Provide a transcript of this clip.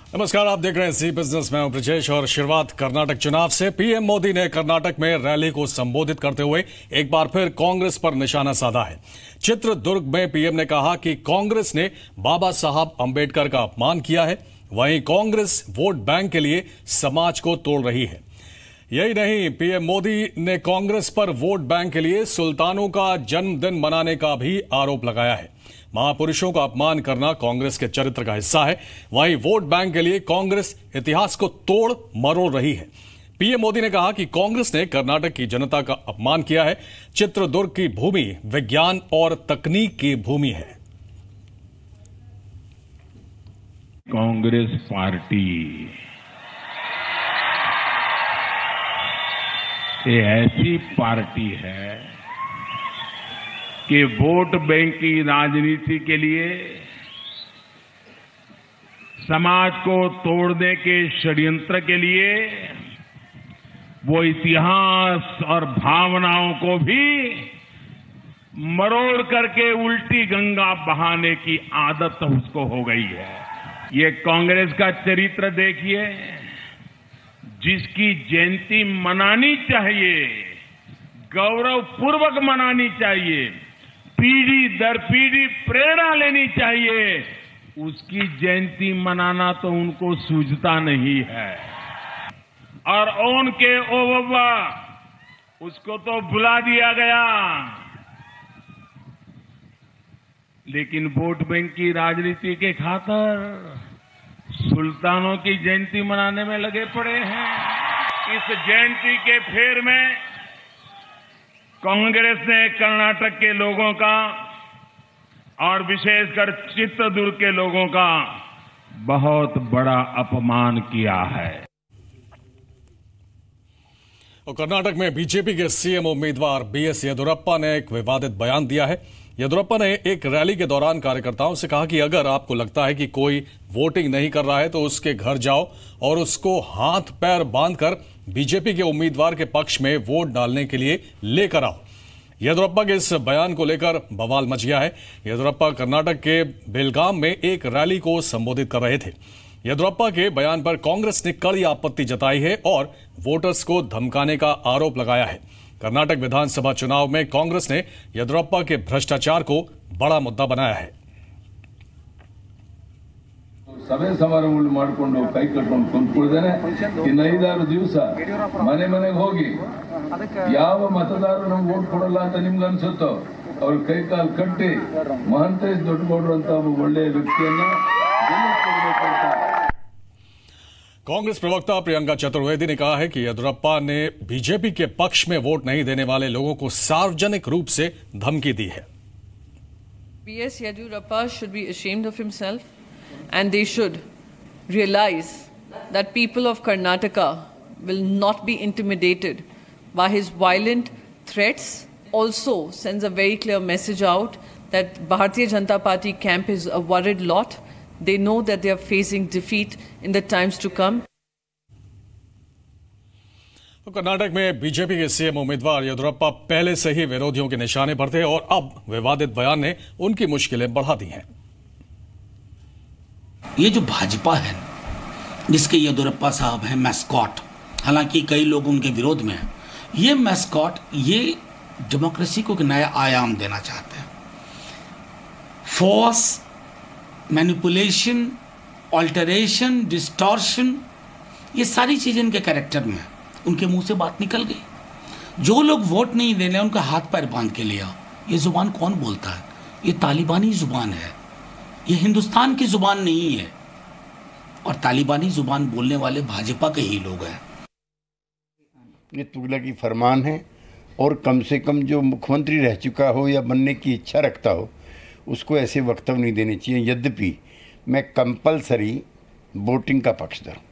नमस्कार, आप देख रहे हैं ज़ी बिजनेस। मैं हूं ब्रजेश और शुरुआत कर्नाटक चुनाव से। पीएम मोदी ने कर्नाटक में रैली को संबोधित करते हुए एक बार फिर कांग्रेस पर निशाना साधा है। चित्रदुर्ग में पीएम ने कहा कि कांग्रेस ने बाबा साहब अंबेडकर का अपमान किया है, वहीं कांग्रेस वोट बैंक के लिए समाज को तोड़ रही है। यही नहीं, पीएम मोदी ने कांग्रेस पर वोट बैंक के लिए सुल्तानों का जन्मदिन मनाने का भी आरोप लगाया है। महापुरुषों का अपमान करना कांग्रेस के चरित्र का हिस्सा है। वहीं वोट बैंक के लिए कांग्रेस इतिहास को तोड़ मरोड़ रही है। पीएम मोदी ने कहा कि कांग्रेस ने कर्नाटक की जनता का अपमान किया है। चित्रदुर्ग की भूमि विज्ञान और तकनीक की भूमि है। कांग्रेस पार्टी ये ऐसी पार्टी है कि वोट बैंक की राजनीति के लिए, समाज को तोड़ने के षड्यंत्र के लिए वो इतिहास और भावनाओं को भी मरोड़ करके उल्टी गंगा बहाने की आदत उसको हो गई है। ये कांग्रेस का चरित्र देखिए, जिसकी जयंती मनानी चाहिए, गौरवपूर्वक मनानी चाहिए, पीढ़ी दर पीढ़ी प्रेरणा लेनी चाहिए, उसकी जयंती मनाना तो उनको सूझता नहीं है। और ओन के ओ बाबा उसको तो बुला दिया गया, लेकिन वोट बैंक की राजनीति के खातिर सुल्तानों की जयंती मनाने में लगे पड़े हैं। इस जयंती के फेर में कांग्रेस ने कर्नाटक के लोगों का और विशेषकर चित्रदुर्ग के लोगों का बहुत बड़ा अपमान किया है। और कर्नाटक में बीजेपी के सीएम उम्मीदवार बीएस येदियुरप्पा ने एक विवादित बयान दिया है। येदियुरप्पा ने एक रैली के दौरान कार्यकर्ताओं से कहा कि अगर आपको लगता है कि कोई वोटिंग नहीं कर रहा है तो उसके घर जाओ और उसको हाथ पैर बांधकर बीजेपी के उम्मीदवार के पक्ष में वोट डालने के लिए लेकर आओ। येदियुरप्पा के इस बयान को लेकर बवाल मच गया है। येदियुरप्पा कर्नाटक के बेलगाम में एक रैली को संबोधित कर रहे थे। येदियुरप्पा के बयान पर कांग्रेस ने कड़ी आपत्ति जताई है और वोटर्स को धमकाने का आरोप लगाया है। कर्नाटक विधानसभा चुनाव में कांग्रेस ने येदियुरप्पा के भ्रष्टाचार को बड़ा मुद्दा बनाया है। ಸಭೆ ಸಮಾರಂಭಗಳು ಮಾಡಿಕೊಂಡು ಕೈ ಕಟ್ಕೊಂಡು ಕುಂತ್ಕೊಳ್ಳದೇನೆ ಇನ್ನು 5-6 ದಿವಸ ಮನೆ ಮನೆಗೆ ಹೋಗಿ ಯಾವ ಮತದಾರರು ನಮ್ಗೆ ವೋಟ್ ಕೊಡಲ್ಲ ಅಂತ ನಿಮ್ಗೆ ಅನ್ಸುತ್ತೋ ಅವ್ರ ಕೈ ಕಾಲು ಕಟ್ಟಿ ಮಹಂತೇಶ್ ದೊಡ್ಡಗೌಡರು ಅಂತ ಒಬ್ಬ ಒಳ್ಳೆಯ ವ್ಯಕ್ತಿಯನ್ನ कांग्रेस प्रवक्ता प्रियंका चतुर्वेदी ने कहा है कि येदियुरप्पा ने बीजेपी के पक्ष में वोट नहीं देने वाले लोगों को सार्वजनिक रूप से धमकी दी है। BS Yediyurappa should be ashamed of himself and they should realize that people of Karnataka will not be intimidated by his violent threats. Also sends a very clear message out that Bharatiya Janata Party camp is a worried lot. They know that they are facing defeat in the times to come. तो कर्नाटक में BJP के CM उम्मीदवार येदियुरप्पा पहले से ही विरोधियों के निशाने पर थे और अब विवादित बयान ने उनकी मुश्किलें बढ़ा दी हैं। ये जो भाजपा है, जिसके येदियुरप्पा साहब हैं मैस्कॉट, हालांकि कई लोग उनके विरोध में हैं, ये मैस्कॉट ये डेमोक्रेसी को एक नया आयाम देना चाहते हैं। फोर्स, मैनिपुलेशन, ऑल्टरेशन, डिस्टॉर्शन, ये सारी चीज़ें इनके कैरेक्टर में, उनके मुंह से बात निकल गई। जो लोग वोट नहीं देने उनका हाथ पैर बांध के लिया। ये जुबान कौन बोलता है? ये तालिबानी जुबान है, ये हिंदुस्तान की जुबान नहीं है। और तालिबानी जुबान बोलने वाले भाजपा के ही लोग हैं। ये तुगलकी फरमान है और कम से कम जो मुख्यमंत्री रह चुका हो या बनने की इच्छा रखता हो उसको ऐसे वक्तव्य नहीं देने चाहिए। यद्यपि मैं कंपलसरी वोटिंग का पक्षधर हूँ।